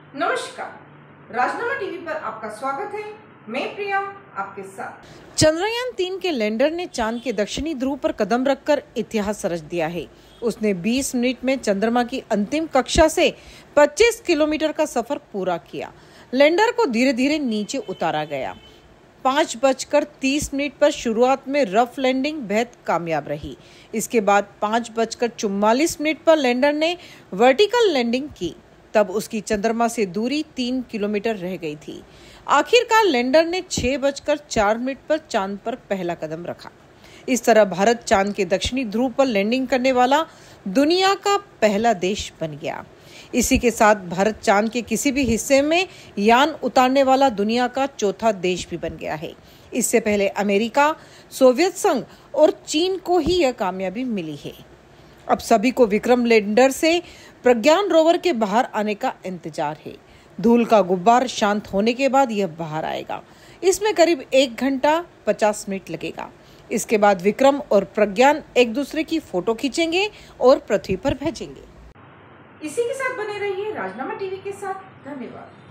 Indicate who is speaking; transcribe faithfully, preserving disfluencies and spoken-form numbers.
Speaker 1: नमस्कार, राजनामा टीवी पर आपका स्वागत है। मैं प्रिया आपके साथ।
Speaker 2: चंद्रयान तीन के लैंडर ने चांद के दक्षिणी ध्रुव पर कदम रखकर इतिहास रच दिया है। उसने बीस मिनट में चंद्रमा की अंतिम कक्षा से पच्चीस किलोमीटर का सफर पूरा किया। लैंडर को धीरे धीरे नीचे उतारा गया। पाँच बजकर तीस मिनट पर शुरुआत में रफ लैंडिंग बेहद कामयाब रही। इसके बाद पाँच बजकर चुम्बालीस मिनट पर लैंडर ने वर्टिकल लैंडिंग की। तब उसकी चंद्रमा से दूरी तीन किलोमीटर रह गई थी। आखिरकार लैंडर ने छह बजकर चार मिनट पर चांद पर पहला कदम रखा। इस तरह भारत चांद के दक्षिणी ध्रुव पर लैंडिंग करने वाला दुनिया का पहला देश बन गया। इसी के साथ भारत चांद के किसी भी हिस्से में यान उतारने वाला दुनिया का चौथा देश भी बन गया है। इससे पहले अमेरिका, सोवियत संघ और चीन को ही यह कामयाबी मिली है। अब सभी को विक्रम लैंडर से प्रज्ञान रोवर के बाहर आने का इंतजार है। धूल का गुब्बार शांत होने के बाद यह बाहर आएगा। इसमें करीब एक घंटा पचास मिनट लगेगा। इसके बाद विक्रम और प्रज्ञान एक दूसरे की फोटो खींचेंगे और पृथ्वी पर भेजेंगे।
Speaker 1: इसी के साथ बने रहिए राजनामा टीवी के साथ। धन्यवाद।